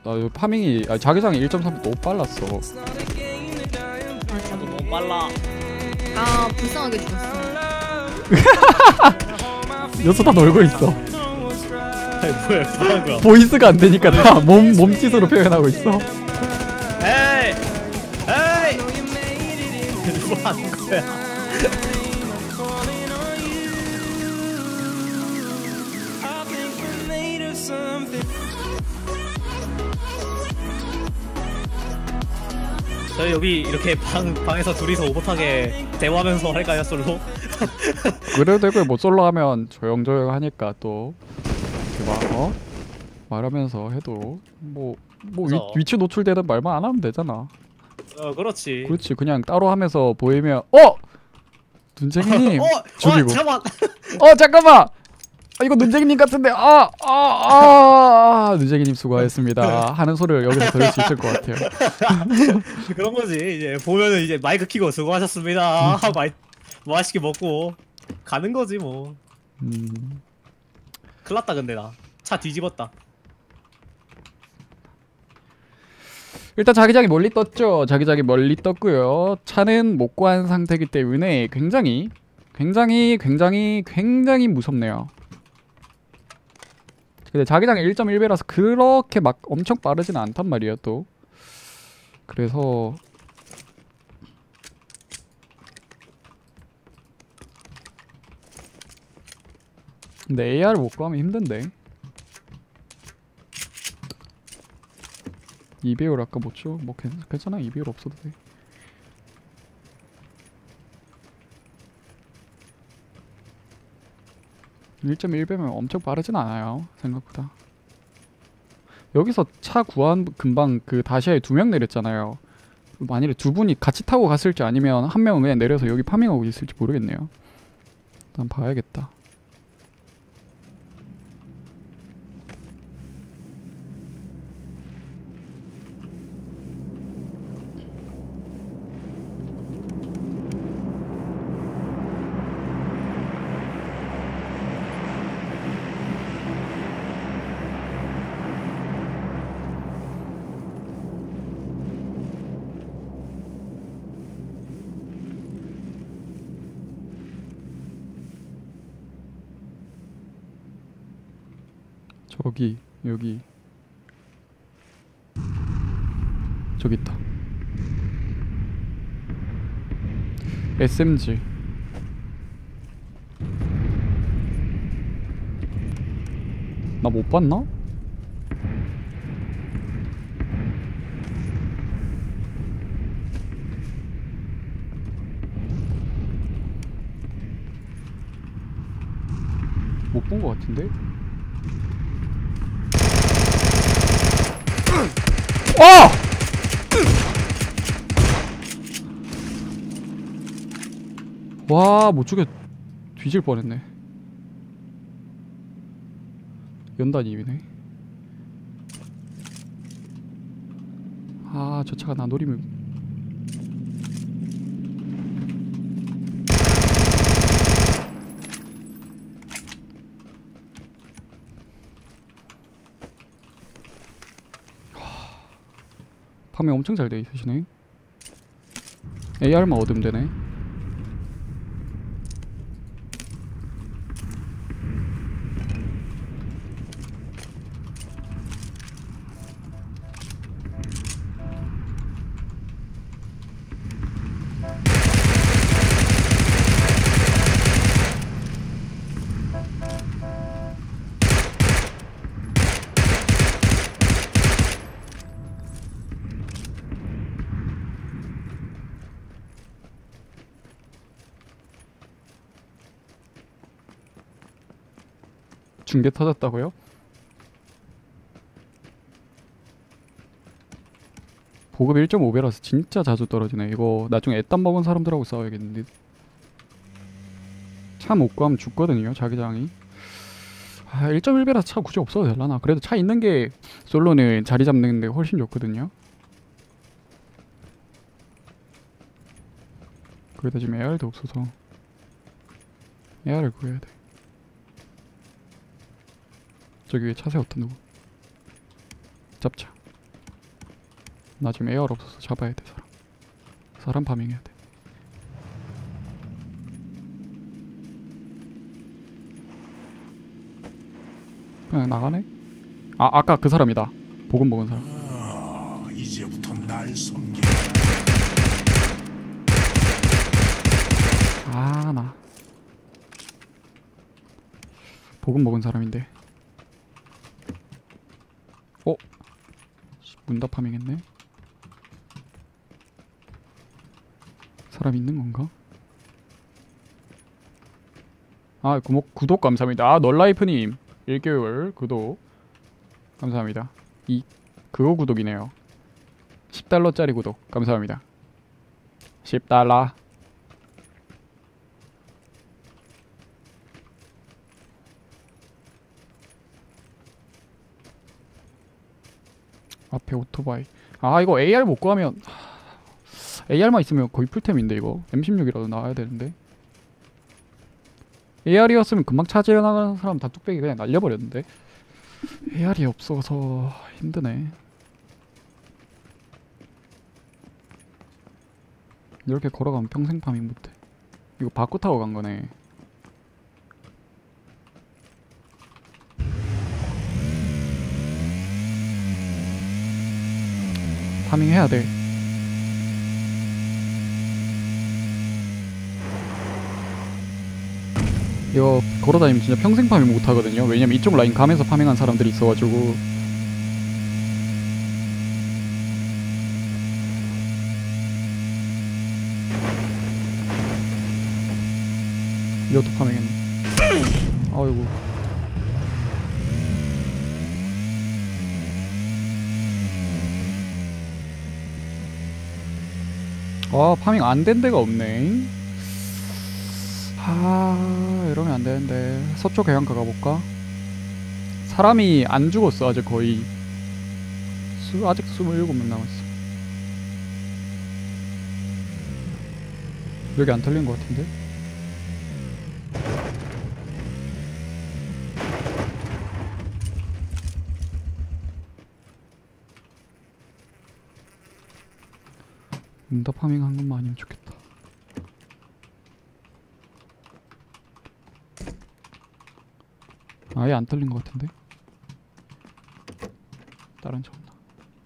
이거 파밍이 자기장이 1.3 너무 빨랐어. 나도 너무 빨라. 아 불쌍하게 죽었어. 여기서 다 놀고 있어. 아니 뭐야 뭐하는 거야? 보이스가 안 되니까 다 몸짓으로 표현하고 있어. 에이! 에이! 뭐 하는 거야? 저희 여기 이렇게 방에서 둘이서 오붓하게 대화하면서 할까요, 솔로? 그래도 되고 뭐 솔로 하면 조용조용 하니까 또 이렇게 막 말하면서 해도 뭐 위치 노출되는 말만 안 하면 되잖아. 그렇지. 그렇지. 그냥 따로 하면서 보이면 눈쟁이님 죽이고. 잠깐만. 잠깐만. 이거 눈쟁이님 같은데. 눈쟁이님 수고하셨습니다. 하는 소리를 여기서 들을 수 있을 것 같아요. 그런 거지. 이제 보면은 이제 마이크 키고 수고하셨습니다. 맛있게 먹고 가는 거지 뭐. 큰일났다 근데 나 차 뒤집었다. 일단 자기장이 멀리 떴죠. 자기장이 멀리 떴고요. 차는 못 구한 상태이기 때문에 굉장히 무섭네요. 근데 자기장이 1.1배라서 그렇게 막 엄청 빠르진 않단 말이에요 또. 그래서 근데 AR 못 구하면 힘든데. 2배율 아까 못 줘? 뭐 괜찮아. 2배율 없어도 돼. (1.1배면) 엄청 빠르진 않아요 생각보다. 여기서 차 구한 금방 그 다시아에 2명 내렸잖아요. 만일에 두 분이 같이 타고 갔을지 아니면 한 명은 그냥 내려서 여기 파밍하고 있을지 모르겠네요. 일단 봐야겠다. 여기 저기 있다. SMG 나 못 봤나? 못 본 거 같은데? 와, 못 죽여. 뒤질 뻔했네. 연단임이네. 저 차가 나 노리면 파밍 엄청 잘 돼 있으시네. AR만 얻으면 되네. 중계 터졌다고요? 보급 1.5배라서 진짜 자주 떨어지네. 이거 나중에 애딴 먹은 사람들하고 싸워야겠는데. 차 못 구하면 죽거든요 자기장이. 1.1배라서 차 굳이 없어도 되려나. 그래도 차 있는 게 솔로는 자리 잡는데 훨씬 좋거든요. 거기다 지금 AR도 없어서 AR을 구해야 돼. 저기 위에 차 세웠다 누구. 잡자. 나 지금 AR 없어서 잡아야 돼. 사람 파밍해야 돼. 그냥 나가네? 아, 아까 그 사람이다. 보금 먹은 사람. 이제부터 날 섬기. 아, 나 보금 먹은 사람인데. 문다 파밍했네. 사람 있는 건가? 아, 구독 감사합니다. 아, 널라이프님 1개월 구독 감사합니다. 그거 구독이네요. 10달러짜리 구독 감사합니다. 10달러. 앞에 오토바이. 아, 이거 AR 못 구하면 AR만 있으면 거의 풀템인데 이거 M16이라도 나와야 되는데. AR이었으면 금방 찾으려 나가는 사람 다 뚝배기 그냥 날려버렸는데. AR이 없어서 힘드네. 이렇게 걸어가면 평생 파밍 못해. 이거 바꾸 타고 간 거네. 파밍 해야 돼. 이거 걸어다니면 진짜 평생 파밍 못 하거든요. 왜냐면 이쪽 라인 가면서 파밍한 사람들이 있어가지고. 이것도 파밍했네. 아이고. 아, 파밍 안 된 데가 없네. 아, 이러면 안 되는데. 서쪽 해안가 가볼까? 사람이 안 죽었어. 아직 거의 아직 27명 남았어. 여기 안 털린 것 같은데? 문다 파밍 한 것만 아니면 좋겠다. 아예 안 털린 것 같은데? 다른 차 없나?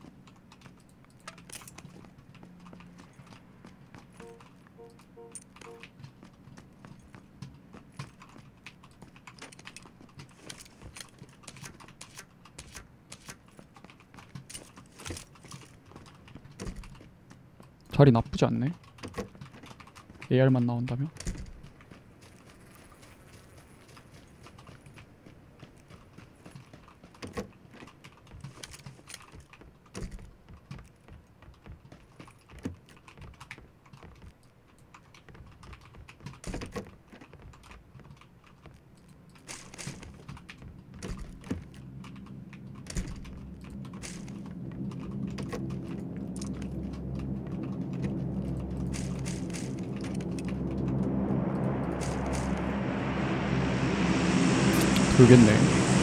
자리 나쁘지 않네. AR만 나온다면? 돌겠네.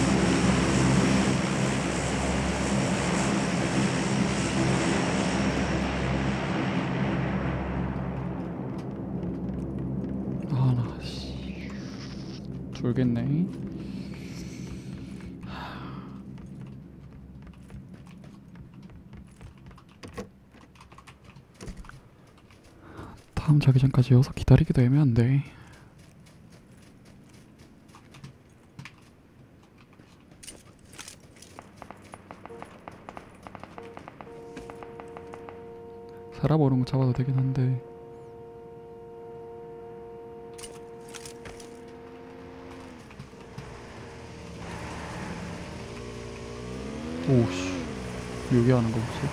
아, 나 씨. 돌겠네. 다음 자기장까지 여기서 기다리기도 애매한데. 살아보는 거 잡아도 되긴 한데. 오우씨, 여기 하는 거 없어?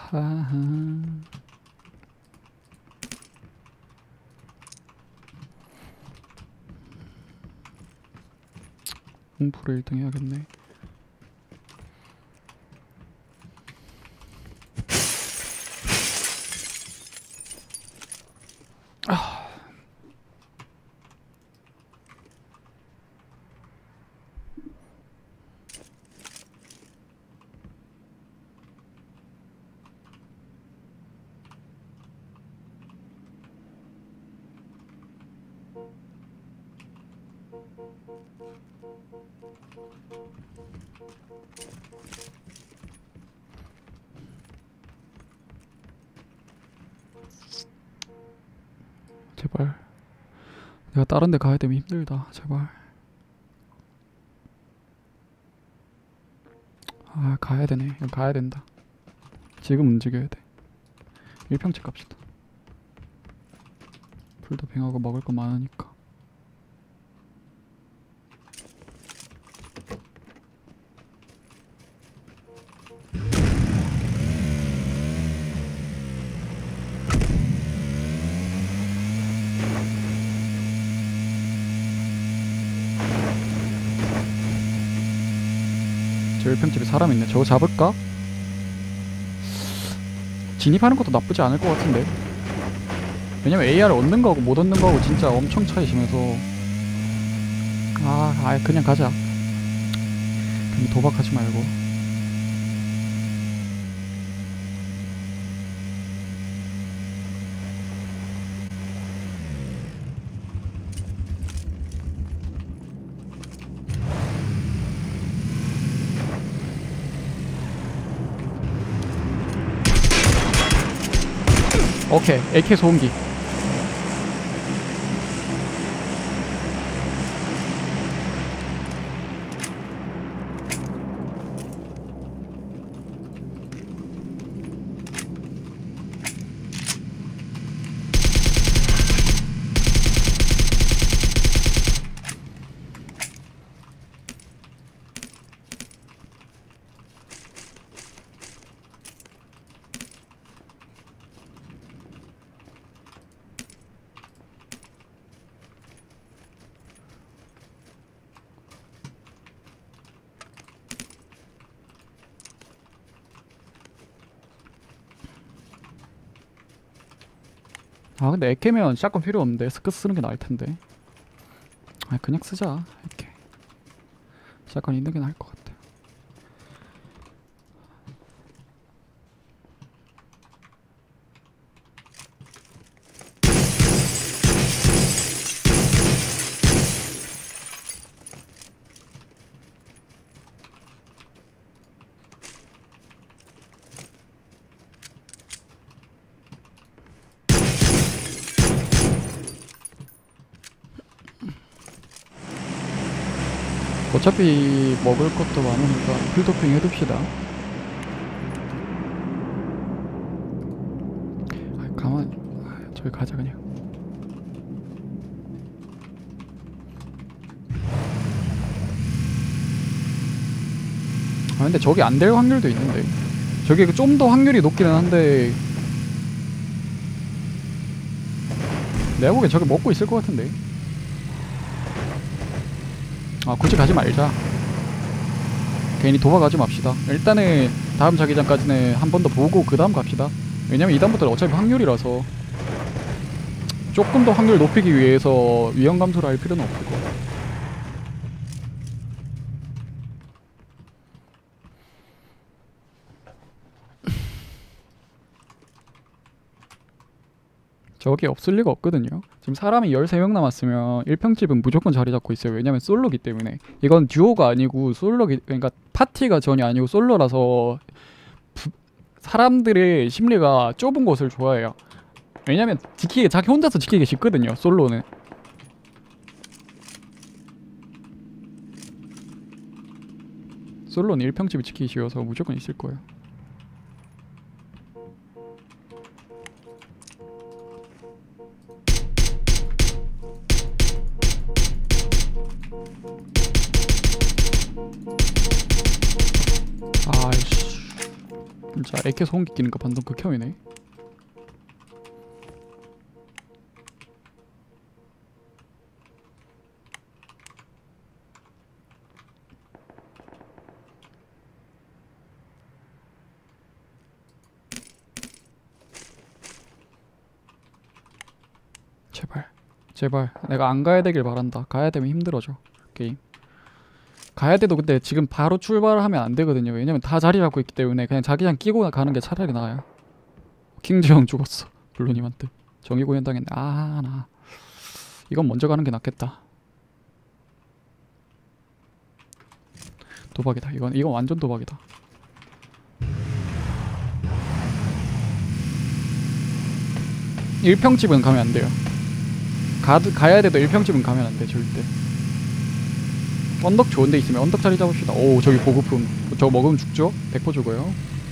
하하. 공부를 1등 해야겠네. 제발. 내가 다른 데 가야 되면 힘들다. 제발. 아, 가야 되네. 그냥 가야 된다. 지금 움직여야 돼. 1평집 갑시다. 풀도 뱅하고 먹을 거 많으니까. 저 1평집에 사람 있네. 저거 잡을까? 진입하는 것도 나쁘지 않을 것 같은데. 왜냐면 AR을 얻는 거하고 못 얻는 거하고 진짜 엄청 차이 심해서. 아예 그냥 가자. 괜히 도박하지 말고. 오케이, AK 소음기. 아 근데 에케면 샷건 필요 없는데 스크스 쓰는 게 나을 텐데. 아 그냥 쓰자. 이렇게 샷건 있는 게 나을 것 같아. 어차피 먹을 것도 많으니까 필도핑 해둡시다. 아 가만. 저기 가자 그냥. 아 근데 저기 안 될 확률도 있는데. 저게 좀 더 확률이 높기는 한데 내가 보기엔 저기 먹고 있을 것 같은데. 아 굳이 가지 말자. 괜히 도박하지 맙시다. 일단은 다음 자기장까지는 한 번 더 보고 그 다음 갑시다. 왜냐면 이 다음부터는 어차피 확률이라서 조금 더 확률 높이기 위해서 위험 감소를 할 필요는 없을 것 같아. 저기 없을 리가 없거든요. 지금 사람이 13명 남았으면 1평집은 무조건 자리 잡고 있어요. 왜냐면 솔로기 때문에. 이건 듀오가 아니고 솔로기, 그러니까 파티가 전이 아니고 솔로라서 사람들의 심리가 좁은 곳을 좋아해요. 왜냐면 지키기, 자기 혼자서 지키기 쉽거든요. 솔로는. 솔로는 1평집이 지키기 쉬워서 무조건 있을 거예요. 아이씨. 진짜 AK 소음기 끼는 거 반동 극혐이네. 제발 제발 내가 안 가야 되길 바란다. 가야 되면 힘들어져 게임. 가야 돼도 근데 지금 바로 출발하면 안 되거든요. 왜냐면 다 자리 잡고 있기 때문에 그냥 자기장 끼고 가는 게 차라리 나아요. 킹즈형 죽었어 블루님한테. 정의구현 당했네. 아 나 이건 먼저 가는 게 낫겠다. 도박이다. 이건 완전 도박이다. 일평집은 가면 안 돼요. 가야 돼도 일평집은 가면 안 돼 절대. 언덕 좋은 데 있으면 언덕 자리 잡읍시다. 오 저기 보급품 저거 먹으면 죽죠? 100% 죽어요.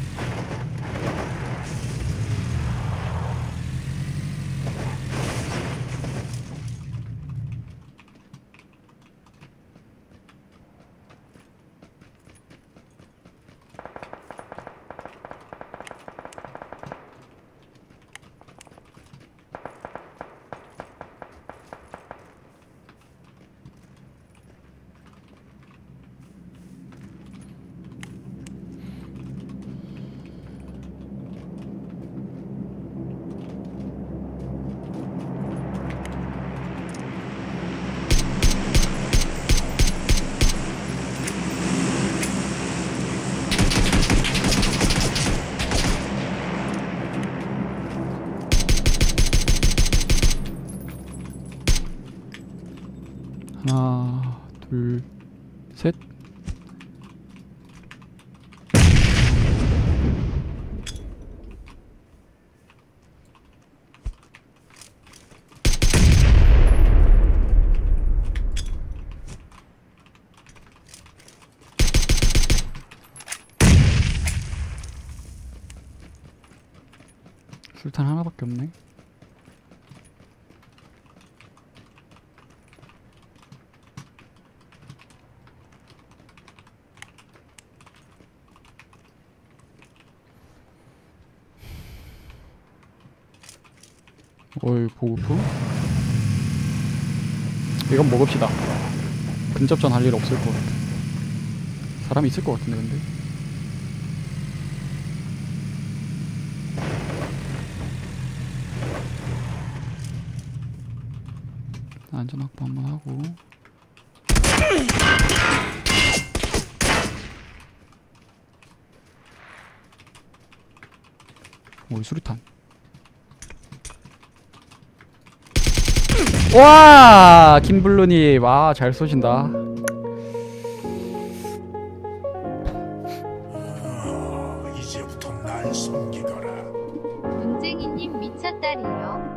하나 둘 셋. 술탄 하나밖에 없네. 어이 보급품? 이건 먹읍시다. 근접전 할 일 없을 것 같아. 사람이 있을 것 같은데 근데. 안전 확보 한번 하고. 오이 수류탄. 와 김블루님 잘 쏘신다. 이제부터 날 섬기거라. 문쟁이님 미쳤다리요.